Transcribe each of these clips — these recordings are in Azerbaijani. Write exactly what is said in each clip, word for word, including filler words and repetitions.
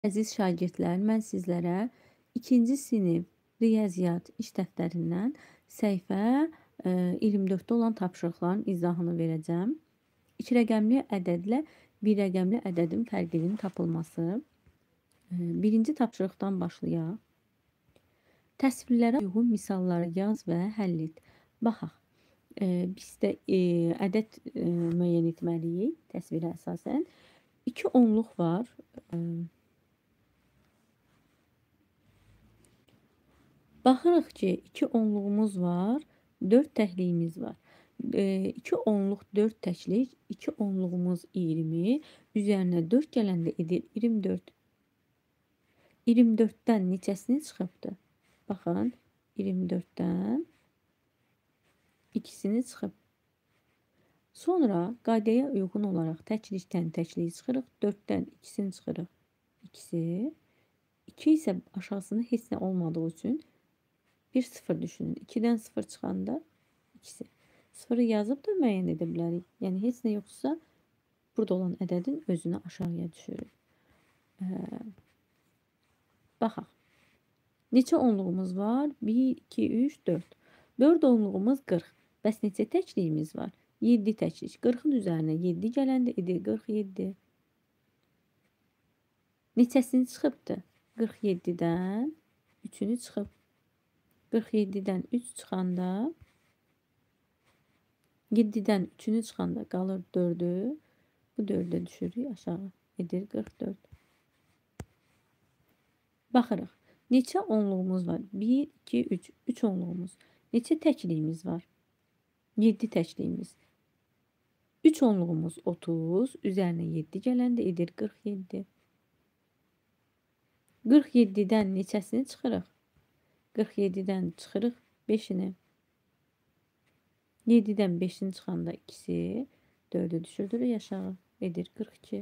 Əziz şagirdlər, mən sizlərə ikinci sinif riyaziyyat iş dəftərindən səhifə e, iyirmi dörddə olan tapşırıqların izahını verəcəm. İki rəqəmli ədədlə bir rəqəmli ədədin fərqinin tapılması. E, Birinci tapşırıqdan başlayaq. Təsvirlərə uyğun misalları yaz və həll et. Baxaq, e, biz də e, ədəd e, müəyyən etməliyik təsvirə əsasən. İki onluq var. E, Baxırıq ki, iki onluğumuz var, dörd təkliyimiz var. E, iki onluq dörd təklik, iki onluğumuz iyirmi, üzərinə dörd gələndə edir iyirmi dörd. iyirmi dörddən neçəsini çıxıbdır? Baxın, iyirmi dörddən ikisini çıxıb. Sonra qaydaya uyğun olaraq təklikdən təkliyi çıxırıq, dörddən ikisini çıxırıq. ikisi. iki isə aşağısında heç nə olmadığı üçün bir sıfır düşünün. ikidən sıfır çıxanda ikisi. sıfırı yazıb da müəyyən edə bilərik. Yəni heç nə yoxsa burada olan ədədin özünü aşağıya düşürür. Ee, baxaq. Neçə onluğumuz var? bir, iki, üç, dörd. dörd onluğumuz qırx. Bəs neçə təkliyimiz var? yeddi təklik. qırxın üzərinə yeddi gələndə edir qırx yeddi. Neçəsini çıxıbdır? qırx yeddidən üçünü çıxıb. qırx yeddidən üç çıxanda yeddidən üçünü çıxanda qalır dördü. Bu dördə düşürük aşağı. Edir qırx dörd. Baxırıq. Neçə onluğumuz var? bir, iki, üç. üç onluğumuz. Neçə təkliyimiz var? yeddi təkliyimiz. üç onluğumuz otuz. Üzərinə yeddi gələndə edir qırx yeddi. qırx yeddidən neçəsini çıxırıq? qırx yeddidən çıxırıq beşini. yeddidən beşini çıxanda ikisi. dördü düşürdürük aşağı. Edir qırx iki.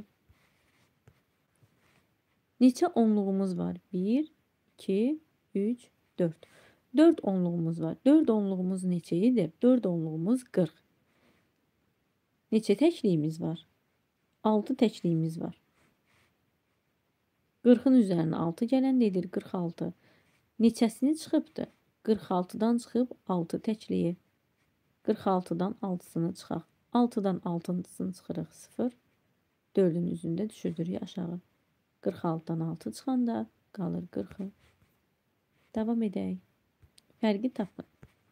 Neçə onluğumuz var? bir, iki, üç, dörd. dörd onluğumuz var. dörd onluğumuz neçə idi? dörd onluğumuz qırx. Neçə təkliyimiz var? altı təkliyimiz var. qırxın üzərinə altı gələndə edir qırx altı. Neçəsini çıxıbdır? qırx altıdan çıxıb altı təkliyi. qırx altıdan altısını çıxaq. altıdan altısını çıxırıq sıfır. dördün üzündə düşürdürük aşağı. qırx altıdan altı çıxanda qalır qırxı. Davam edək. Fərqi tapın.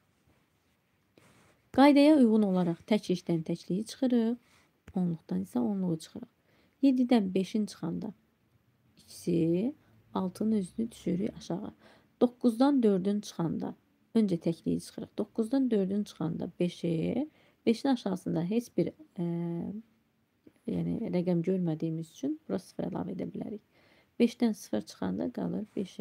Qaydaya uyğun olaraq təklikdən təkliyi çıxırıq. Onluqdan isə onluğu çıxırıq. yeddidən beşin çıxanda ikisi, altının üzünü düşürük aşağı. doqquzdan dördün çıxanda öncə təkliyi çıxırıq. doqquzdan dördün çıxanda beşi, beşin aşağısında heç bir e, yəni rəqəm görmədiyimiz üçün bura sıfır əlavə edə bilərik. beşdən sıfır çıxanda qalır beşi.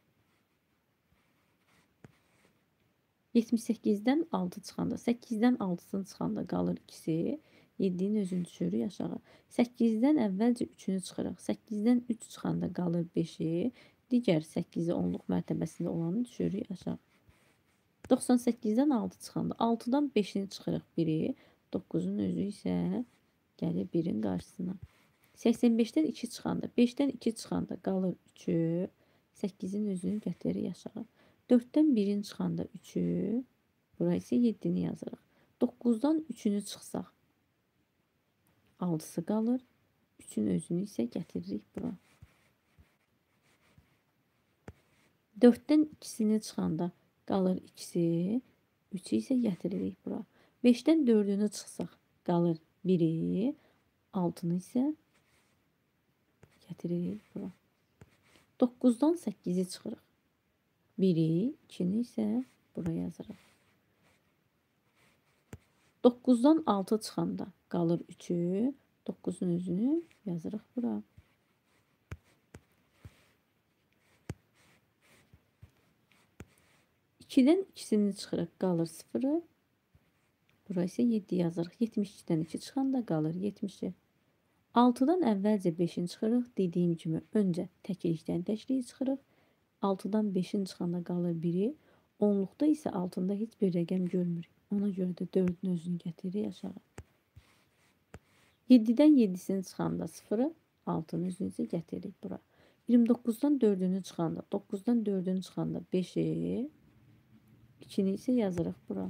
yetmiş səkkizdən altı çıxanda, səkkizdən altısını çıxanda qalır ikisi. yeddinin özünü düşürük aşağı. səkkizdən əvvəlcə üçünü çıxırıq. səkkizdən üç çıxanda qalır beşi. Digər səkkizi onluq mərtəbəsində olanı düşürük aşağı. doxsan səkkizdən altı çıxanda altıdan beşini çıxırıq biri. doqquzun özü isə gəlir birin qarşısına. səksən beşdən iki çıxanda, beşdən iki çıxanda qalır üçü. səkkizin özünü gətirir aşağı. dörddən birin çıxanda üçü. Bura isə yeddini yazırıq. doqquzdan üçünü çıxsaq altısı qalır. üçün özünü isə gətiririk bura. dörddən ikisini çıxanda qalır ikisi. üçü isə gətiririk bura. beşdən dördünü çıxsaq qalır biri. altını isə gətiririk bura. doqquzdan səkkizi çıxırıq. biri, ikini isə bura yazırıq. doqquzdan altı çıxanda qalır üçü. doqquzun özünü yazırıq bura. ikidən ikisini çıxırıq, qalır sıfırı. Bura isə yeddi yazırıq. yetmiş ikidən iki çıxanda qalır yetmişi. altıdan əvvəlcə beşini çıxırıq. Dediyim kimi öncə təklikdən təkliyi çıxırıq. altıdan beşin çıxanda qalır biri. onluqda isə altında heç bir rəqəm görmürük. Ona görə də dördün özünü gətiririk aşağı. yeddidən yeddisini çıxanda sıfırı, altının özünü isə gətiririk bura. iyirmi doqquzdan dördünü çıxanda, doqquzdan dördünü çıxanda beşi, ikini isə yazırıq bura.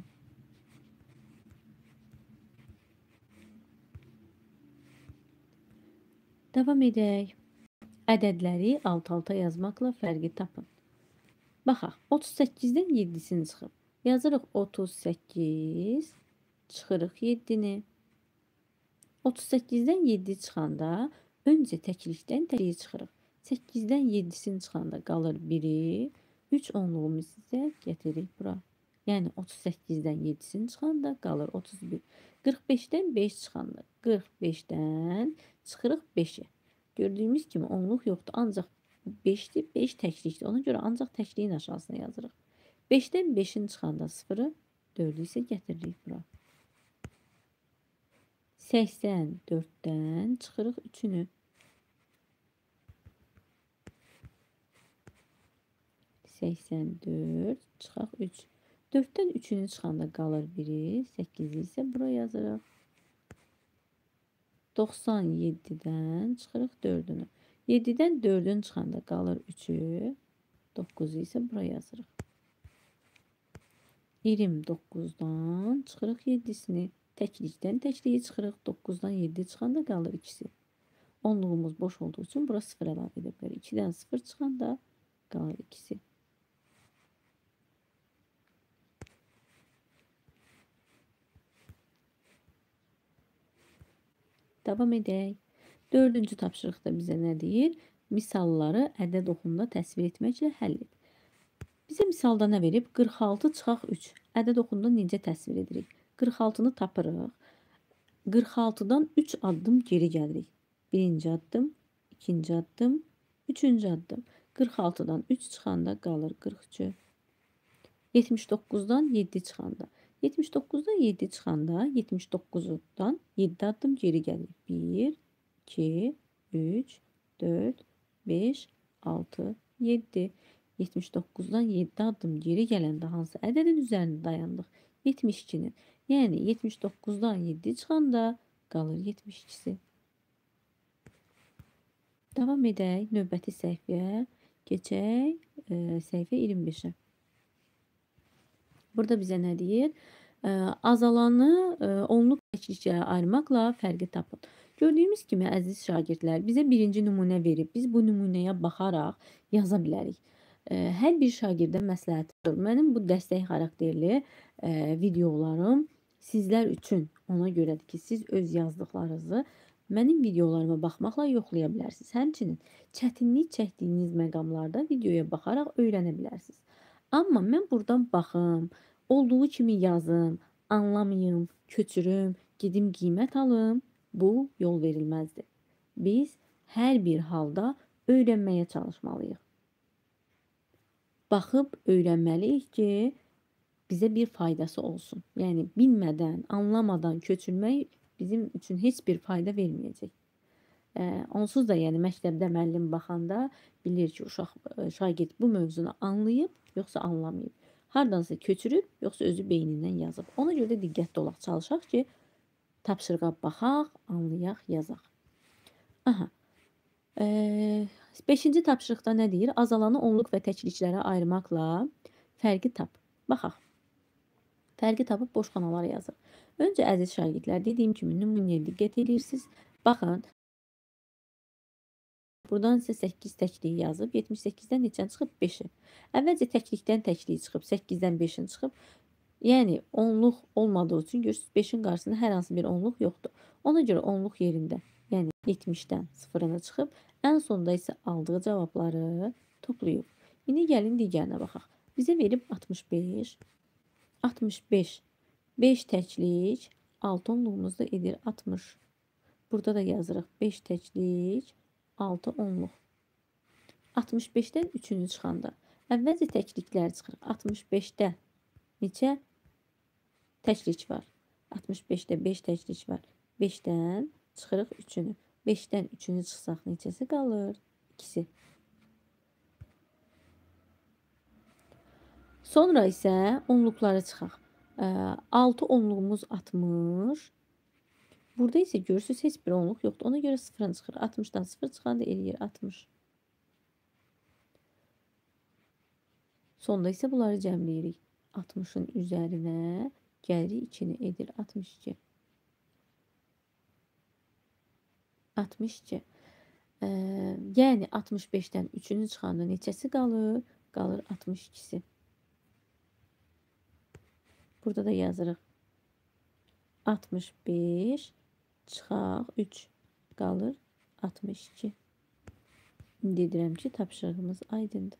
Davam edək. Ədədləri alt-alta yazmaqla fərqi tapın. Baxaq, otuz səkkizdən yeddisini çıxıb. Yazırıq otuz səkkiz, çıxırıq yeddini. otuz səkkizdən yeddi çıxanda öncə təklikdən təkliyi çıxırıq. səkkizdən yeddisini çıxanda qalır biri, üç onluğumuz isə gətiririk bura. Yəni otuz səkkizdən yeddisini çıxanda qalır otuz bir. qırx beşdən beş çıxanda qırx beşdən çıxırıq beşi. Gördüyümüz kimi onluq yoxdur, ancaq beşdir, beş təklikdir. Ona görə ancaq təkliyin aşağısına yazırıq. beşdən beşin çıxanda sıfırı, dördü isə gətiririk bura. səksən dörddən çıxırıq üçünü. səksən dörd çıxaq üç. dörddən üçünü çıxanda qalır biri, səkkizi isə bura yazırıq. doxsan yeddidən çıxırıq dördünü. yeddidən dördün çıxanda qalır üçü, doqquzu isə bura yazırıq. iyirmi doqquzdan çıxırıq yeddisini. Təklikdən təkliyi çıxırıq. doqquzdan yeddi çıxanda qalır ikisi. Onluğumuz boş olduğu üçün bura sıfır əlavə edə bilərik. ikidən sıfır çıxanda qalır ikisi. Davam edək. Dördüncü tapşırıqda bizə nə deyir? Misalları ədəd oxumda təsvir etməklə həll et. Bizə misalda nə verib? qırx altı çıxaq üç. Ədəd oxumda necə təsvir edirik? qırx altını tapırıq. qırx altıdan üç addım geri gəlirik. Birinci addım, ikinci addım, üçüncü addım. qırx altıdan üç çıxanda qalır qırx üç. yetmiş doqquzdan yeddi çıxanda. yetmiş doqquzdan yeddi çıxanda yetmiş doqquzdan yeddi addım geri gəlir. bir, iki, üç, dörd, beş, altı, yeddi. yetmiş doqquzdan yeddi addım geri gələndə hansı ədədin üzərində dayandıq? yetmiş ikinin. Yəni yetmiş doqquzdan yeddi çıxanda qalır yetmiş ikisi. Davam edək. Növbəti səhifəyə keçək. E, səhifə iyirmi beşə. Burada bizə nə deyir? E, azalanı e, onluq təkliklərə ayırmaqla fərqi tapın. Gördüyümüz kimi əziz şagirdlər, bizə birinci nümunə verib. Biz bu nümunəyə baxaraq yaza bilərik. E, hər bir şagirdə məsləhətdir. Mənim bu dəstək xarakterli e, videolarım sizlər üçün ona görədir ki, siz öz yazdıqlarınızı mənim videolarıma baxmaqla yoxlaya bilərsiniz. Həmçinin çətinlik çəkdiyiniz məqamlarda videoya baxaraq öyrənə bilərsiniz. Amma mən buradan baxım, olduğu kimi yazım, anlamayım, köçürüm, gedim qiymət alım, bu yol verilməzdir. Biz hər bir halda öyrənməyə çalışmalıyıq. Baxıb öyrənməliyik ki, bizə bir faydası olsun. Yəni bilmədən, anlamadan köçürmək bizim üçün heç bir fayda verməyəcək. E, onsuz da yəni məktəbdə müəllim baxanda bilir ki, uşaq şagird bu mövzunu anlayıb, yoxsa anlamayıb. Hardansa köçürüb, yoxsa özü beynindən yazıb. Ona görə də diqqətli olaq, çalışaq ki, tapşırığa baxaq, anlayaq, yazaq. Aha. E, beşinci tapşırıqda nə deyir? Azalanı onluq və təkliklərə ayırmaqla fərqi tap. Baxaq. Fərqi tapıb boş xanalara yazır. Öncə əziz şagirdlər, dediyim kimi nümunəyə diqqət edirsiniz. Baxın. Buradan isə səkkiz təkliyi yazıb, yetmiş səkkizdən neçən çıxıb? beşi. Əvvəlcə təklikdən təkliyi çıxıb, səkkizdən beşin çıxıb. Yəni onluq olmadığı üçün görürsünüz, beşin qarşısında hər hansı bir onluq yoxdur. Ona görə onluq yerində, yəni yetmişdən sıfırına çıxıb, ən sonda isə aldığı cavabları toplayıb. İndi gəlin digərinə baxaq. Bizə verib altmış beş. altmış beş. beş təklik, altı onluğumuz da edir altmış. Burada da yazırıq beş təklik, altı onluq. altmış beşdən üçünü çıxanda. Əvvəlcə təkliklər çıxır. altmış beşdə neçə təklik var? altmış beşdə beş təklik var. beşdən çıxırıq üçünü. beşdən üçünü çıxsaq neçəsi qalır? ikisi. Sonra isə onluqları çıxaq. altı onluğumuz altmış. Burada isə görürsünüz heç bir onluq yoxdur. Ona görə sıfırın çıxır. altmışdan sıfır çıxanda eləyir altmış. Sonda isə bunları cəmləyirik. altmışın üzərinə gəlirik ikini edir altmış iki. altmış iki. Ee, yəni altmış beşdən üçünü çıxanda neçəsi qalır? Qalır altmış ikisi. Burada da yazırıq. altmış beş çıxaq üç qalır altmış iki. İndi deyirəm ki, tapşırığımız aydındır.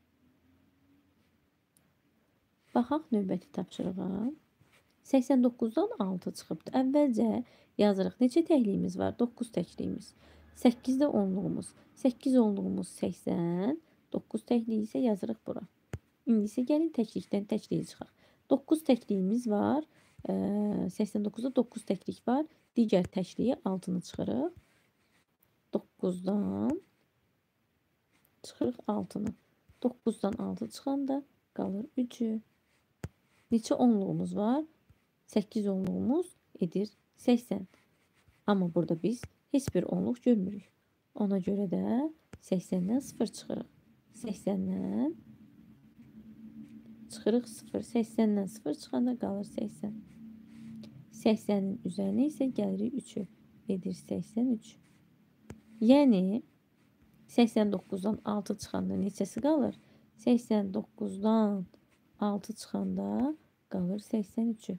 Baxaq növbəti tapşırığa. səksən doqquzdan altı çıxıbdır. Əvvəlcə yazırıq. Neçə təkliyimiz var? doqquz təkliyimiz. səkkizdə onluğumuz. səkkiz onluğumuz səksən. doqquz təkliyi isə yazırıq bura. İndi isə gəlin təklikdən təkliyi çıxaq. doqquz təkliyimiz var. səksən doqquzda doqquz təklik var. Digər təkliyi altını çıxırıq. doqquzdan çıxırıq altını. doqquzdan altı çıxanda qalır üçü. Neçə onluğumuz var? səkkiz onluğumuz edir səksən. Amma burada biz heç bir onluq görmürük. Ona görə də səksəndən sıfır çıxırıq. səksəndən çıxırıq sıfır. səksəndən sıfır çıxanda qalır səksən. səksənin üzərinə isə gəlirik üçü. Edir səksən üç. Yəni səksən doqquzdan altı çıxanda neçəsi qalır? səksən doqquzdan altı çıxanda qalır səksən üçü.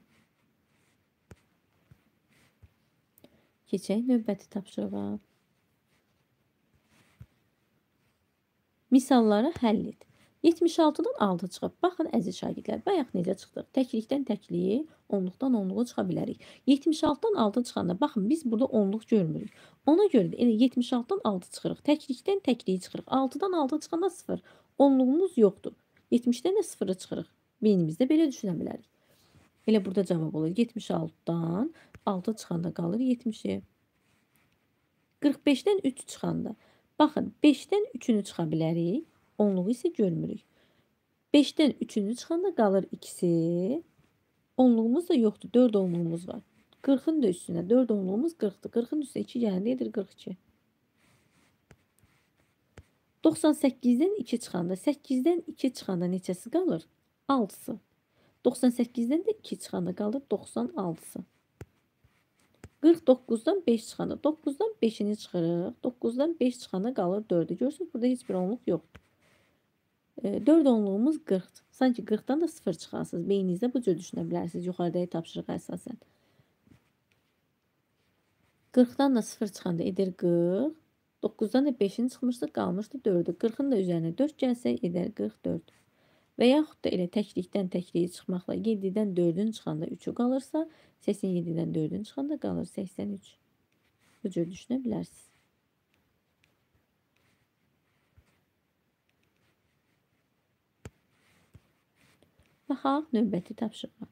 Keçək növbəti tapşırığa. Misalları həll et. yetmiş altıdan altı çıxıb. Baxın əziz şagirdlər, bayaq necə çıxdıq? Təklikdən təkliyi, onluqdan onluğu çıxa bilərik. yetmiş altıdan altı çıxanda, baxın biz burada onluq görmürük. Ona görə də elə yetmiş altıdan altı çıxırıq. Təklikdən təkliyi çıxırıq. altıdan altı çıxanda sıfır. Onluğumuz yoxdur. yetmişdən də sıfırı çıxırıq. Beynimizdə belə düşünə bilərik. Elə burada cavab olur. yetmiş altıdan altı çıxanda qalır yetmişi. qırx beşdən üç çıxanda. Baxın, beşdən üçünü çıxa bilərik. Onluğu isə görmürük. beşdən üçünü çıxanda qalır ikisi. Onluğumuz da yoxdur. dörd onluğumuz var. qırxın da üstünə. dörd onluğumuz qırxdır. qırxın üstünə iki gələndə edir qırx iki. doxsan səkkizdən iki çıxanda. səkkizdən iki çıxanda neçəsi qalır? altısı. doxsan səkkizdən də iki çıxanda qalır doxsan altısı. qırx doqquzdan beş çıxanda. doqquzdan beşini çıxırıq. doqquzdan beş çıxanda qalır dördü. Görürsünüz, burada heç bir onluq yoxdur. dörd onluğumuz qırxdır. Sanki qırxdan da sıfır çıxarsınız. Beyninizdə bu cür düşünə bilərsiniz. Yuxarıdakı tapşırığa əsasən. qırxdan da sıfır çıxanda edir qırx. doqquzdan da beşini çıxmışdı, qalmışdı dördü. qırxın da üzərinə dörd gəlsə edər qırx dörd. Və yaxud da elə təklikdən təkliyi çıxmaqla yeddidən dördün çıxanda üçü qalırsa, səksən yeddidən dördün çıxanda qalır səksən üç. Bu cür düşünə bilərsiniz. Baxaq növbəti tapşırığa.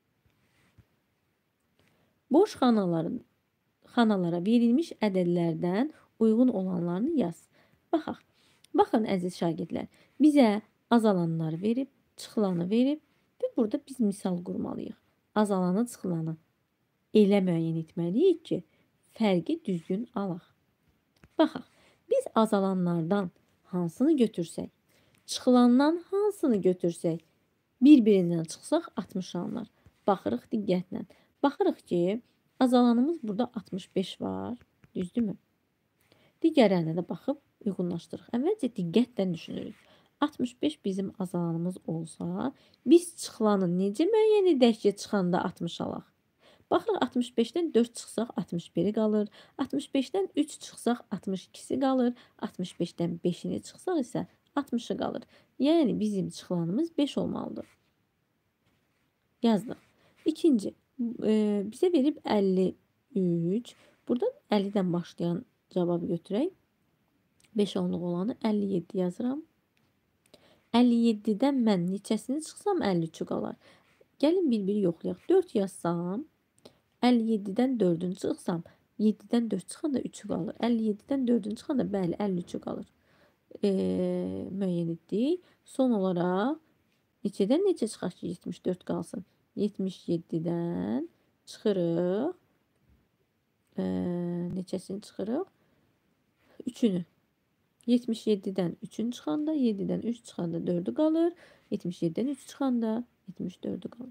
Boş xanaların xanalara verilmiş ədədlərdən uyğun olanlarını yaz. Baxaq. Baxın əziz şagirdlər, bizə azalanları verib, çıxılanı verib və burada biz misal qurmalıyıq. Azalanı, çıxılanı elə müəyyən etməliyik ki, fərqi düzgün alaq. Baxaq. Biz azalanlardan hansını götürsək, çıxılandan hansını götürsək, bir-birindən çıxsaq altmış alınar. Baxırıq diqqətlə. Baxırıq ki, azalanımız burada altmış beş var. Düzdürmü? Digərlərinə də baxıb uyğunlaşdırırıq. Əvvəlcə diqqətlə düşünürük. altmış beş bizim azalanımız olsa, biz çıxılanı necə müəyyən edək ki, çıxanda altmış alaq? Baxırıq altmış beşdən dörd çıxsaq altmış biri qalır. altmış beşdən üç çıxsaq altmış ikisi qalır. altmış beşdən beşini çıxsaq isə altmışı qalır. Yəni bizim çıxılanımız beş olmalıdır. Yazdıq. İkinci, e, bizə verib əlli üç. Burada əllidən başlayan cavabı götürək. beş onluq olanı əlli yeddi yazıram. əlli yeddidən mən neçəsini çıxsam əlli üçü qalar. Gəlin bir-biri yoxlayaq. dörd yazsam, əlli yeddidən dördünü çıxsam, yeddidən dörd çıxanda üçü qalır. əlli yeddidən dördünü çıxanda bəli əlli üçü qalır. E, müəyyən etdik. Son olaraq neçədən neçə çıxar ki yetmiş dörd qalsın? yetmiş yeddidən çıxırıq. E, neçəsini çıxırıq? üçünü. yetmiş yeddidən üçün çıxanda, yeddidən üç çıxanda dördü qalır. yetmiş yeddidən üç çıxanda yetmiş dördü qalır.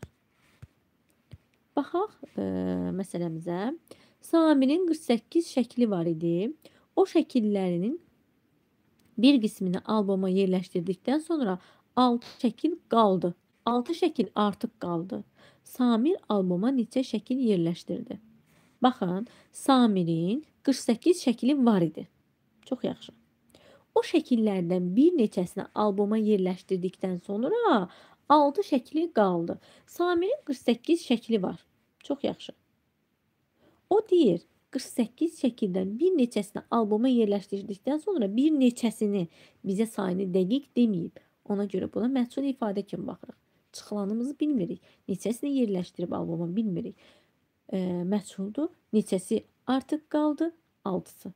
Baxaq e, məsələmizə. Samirin qırx səkkiz şəkli var idi. O şəkillərinin bir qismini alboma yerləşdirdikdən sonra altı şəkil qaldı. altı şəkil artıq qaldı. Samir alboma neçə şəkil yerləşdirdi? Baxın, Samirin qırx səkkiz şəkili var idi. Çox yaxşı. O şəkillərdən bir neçəsini alboma yerləşdirdikdən sonra altı şəkli qaldı. Samirin qırx səkkiz şəkli var. Çox yaxşı. O deyir, qırx səkkiz şəkildən bir neçəsini alboma yerləşdirdikdən sonra bir neçəsini bizə sayını dəqiq deməyib. Ona görə buna məhsul ifadə kimi baxırıq. Çıxılanımızı bilmirik. Neçəsini yerləşdirib alboma bilmirik. E, məhsuldur. Neçəsi artıq qaldı? altısı.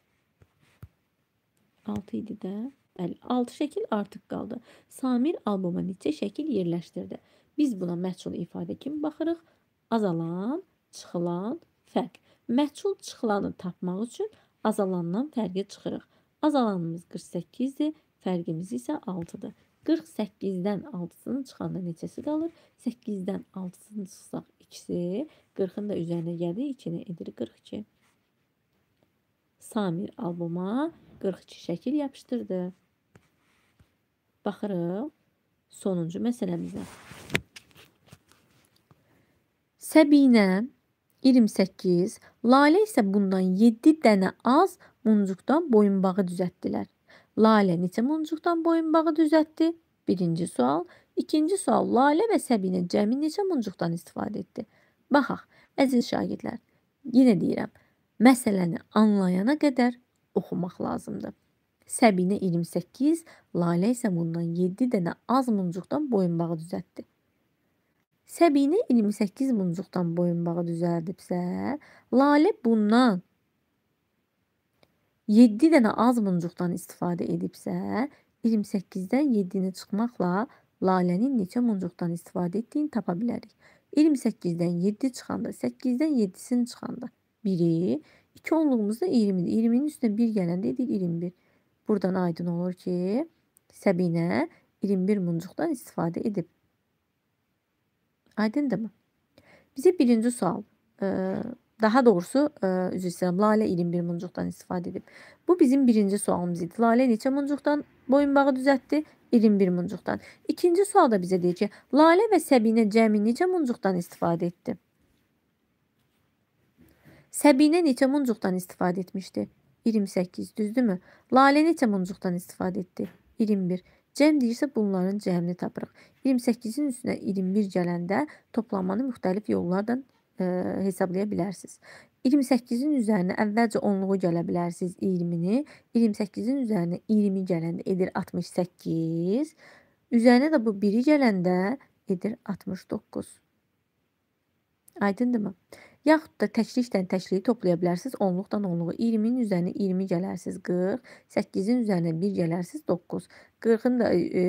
altı idi də. Bəli, altı şəkil artıq qaldı. Samir alboma neçə şəkil yerləşdirdi? Biz buna məhsul ifadə kimi baxırıq. Azalan, çıxılan, fərq. Məhsul çıxılanı tapmaq üçün azalandan fərqi çıxırıq. Azalanımız qırx səkkizdir, fərqimiz isə altıdır. qırx səkkizdən altısını çıxanda neçəsi qalır? səkkizdən altısını çıxsaq ikisi, qırxın da üzərinə gəldi, ikini edir qırx iki. Samir alboma qırx iki şəkil yapışdırdı. Baxırıq sonuncu məsələmizə. Səbinə iyirmi səkkiz, Lalə isə bundan yeddi dənə az muncuqdan boyunbağı düzəltdilər. Lalə neçə muncuqdan boyunbağı düzəltdi? Birinci sual. İkinci sual, Lalə və Səbinə cəmi neçə muncuqdan istifadə etdi? Baxaq, əziz şagirdlər, yenə deyirəm, məsələni anlayana qədər oxumaq lazımdır. Səbinə iyirmi səkkiz, Lalə isə bundan yeddi dənə az muncuqdan boyunbağı düzəltdi. Səbinə iyirmi səkkiz muncuqdan boyunbağı düzəldibsə, Lalə bundan yeddi dənə az muncuqdan istifadə edibsə, iyirmi səkkizdən yeddini çıxmaqla Lalənin neçə muncuqdan istifadə etdiyini tapa bilərik. iyirmi səkkizdən yeddi çıxanda, səkkizdən yeddisini çıxanda biri, iki onluğumuzda iyirmidir. iyirminin üstünə bir gələndə edir iyirmi bir. Buradan aydın olur ki, Səbinə iyirmi bir muncuqdan istifadə edib. Aydındırmı? Bizə birinci sual, e, daha doğrusu, e, üzr istəyirəm, Lalə iyirmi bir muncuqdan istifadə edib. Bu bizim birinci sualımız idi. Lalə neçə muncuqdan boyunbağı düzəltdi? iyirmi bir muncuqdan. İkinci sualda bizə deyir ki, Lalə və Səbinə cəmi neçə muncuqdan istifadə etdi? Səbinə neçə muncuqdan istifadə etmişdi? iyirmi səkkiz, düzdürmü? Lalə neçə muncuqdan istifadə etdi? iyirmi bir. Cəm deyirsə bunların cəmini tapırıq. iyirmi səkkizin üstünə iyirmi bir gələndə toplanmanı müxtəlif yollardan e, hesablaya bilərsiniz. iyirmi səkkizin üzərinə əvvəlcə onluğu gələ bilərsiniz iyirmini. iyirmi səkkizin üzərinə iyirmi gələndə edir altmış səkkiz. Üzərinə də bu biri gələndə edir altmış doqquz. Aydındırmı? Yaxud da təklikdən təkliyi toplaya bilərsiniz. Onluqdan onluğu. iyirminin üzərinə iyirmi gələrsiniz qırx. səkkizin üzərinə bir gələrsiniz doqquz. qırxın da e,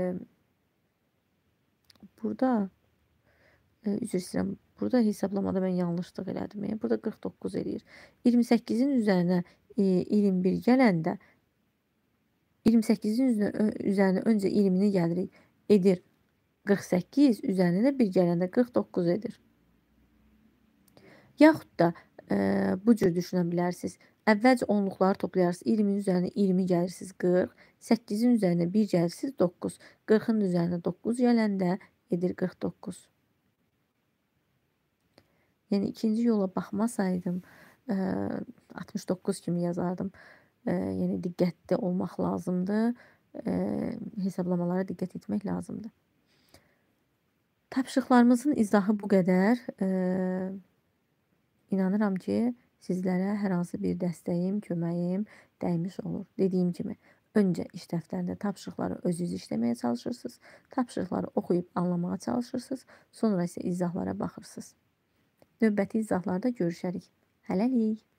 burada e, üzr istəyirəm. Burada hesablamada mən yanlışlıq elədim. Yəni, burada qırx doqquz eləyir. iyirmi səkkizin üzərinə e, iyirmi bir gələndə iyirmi səkkizin üzərinə, üzərinə öncə iyirmini gəlirik. Edir qırx səkkiz. Üzərinə də bir gələndə qırx doqquz edir. Yaxud da e, bu cür düşünə bilərsiniz. Əvvəlcə onluqları toplayarsınız. iyirminin üzərinə iyirmi gəlirsiniz qırx. səkkizin üzərinə bir gəlirsiniz doqquz. qırxın üzərinə doqquz gələndə edir qırx doqquz. Yəni ikinci yola baxmasaydım e, altmış doqquz kimi yazardım. E, yəni diqqətli olmaq lazımdır. E, hesablamalara diqqət etmək lazımdır. Tapşırıqlarımızın izahı bu qədər. E, İnanıram ki, sizlərə hər hansı bir dəstəyim, köməyim dəymiş olur. Dediyim kimi, öncə iş dəftərində tapşırıqları özünüz işləməyə çalışırsınız. Tapşırıqları oxuyub anlamağa çalışırsınız. Sonra isə izahlara baxırsınız. Növbəti izahlarda görüşərik. Hələlik.